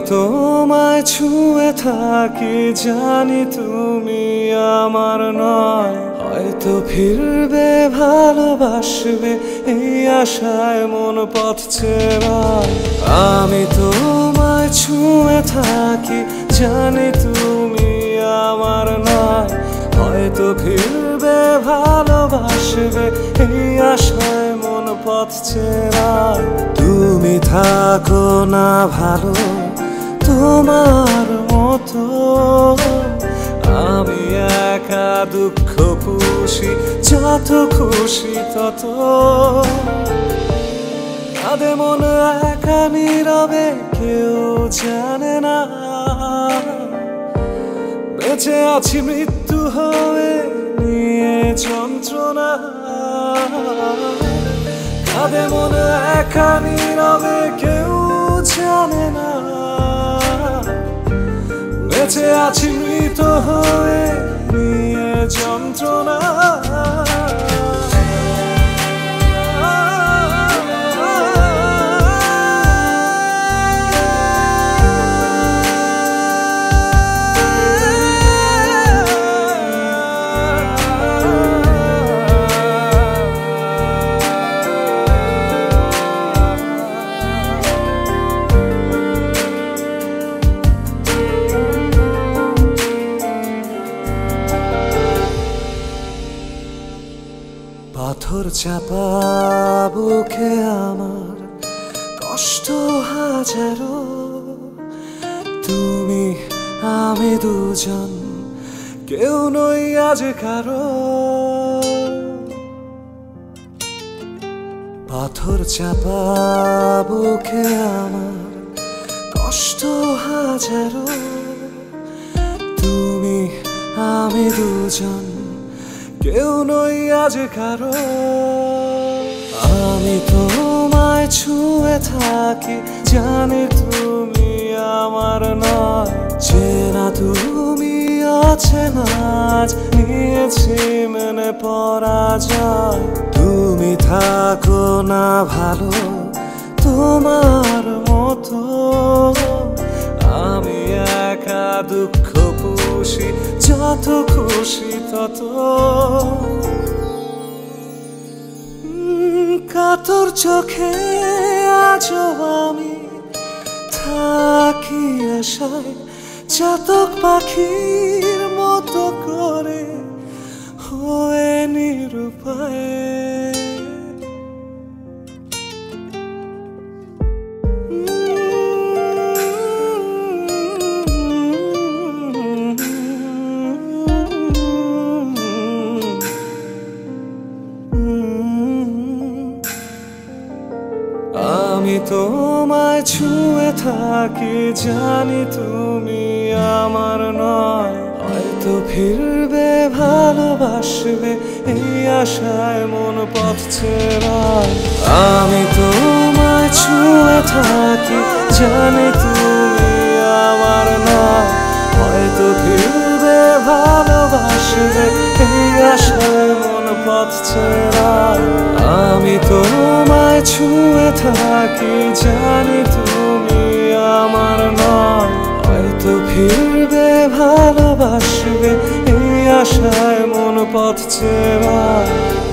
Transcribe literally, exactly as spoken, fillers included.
তোমায় ছুঁয়ে থাকি জানি তুমি আমার নয় হয়তো ফিরবে ভালোবাসবে এই আশায় মন পথ চেরায় আমি তোমায় ছুঁয়ে থাকি জানি তুমি আমার নয় হয়তো ফিরবে ভালোবাসবে এই আশায় মন পথ চেরায় তুমি থাকো না ভালো তোমার মতো আমি একা দুঃখ পুষি যত খুশি তত কাঁদে মন একা নীরবে কেউ জানে না বেঁচে আছি মৃত্যু হয়ে নিয়ে যন্ত্রণা কাঁদে মন একা নীরবে কেউ জানে না বেঁচে আছি মৃত হয়ে নিয়ে যন্ত্রণা পাথর চাপা বুকে আমার কষ্ট হাজারো তুমি আমি দুজন কেউ নই আজ কারো পাথর চাপা বুকে আমার কষ্ট হাজারো তুমি আমি দুজন কেউ নই আজ কারো আমি তোমায় ছুঁয়ে থাকি জানি তুমি আমার নয় চেনা তুমি অচেনা আজ নিয়েছি মনে পরাজয় তুমি থাকো না ভালো তোমার মতো আমি একা দুঃখ পুষি যত খুশি তত কাতর চোখে আজও আমি থাকি আশায় চাতক পাখির মতো করে হয়ে নিরুপায় আমি তোমায় ছুঁয়ে থাকি জানি তুমি আমার নয় হয়তো ফিরবে ভালোবাসবে এই আশায় মন পথ চেরায় আমি তোমায় ছুঁয়ে থাকি জানি তুমি আমার নয় হয়তো ফিরবে ভালোবাসবে এই আশায় মন পথ চেরায় আমি তোমায় ছুঁয়ে থাকি জানি তুমি আমার নয় হয়তো ফিরবে ভালোবাসবে এই আশায় মন পথ চেরায়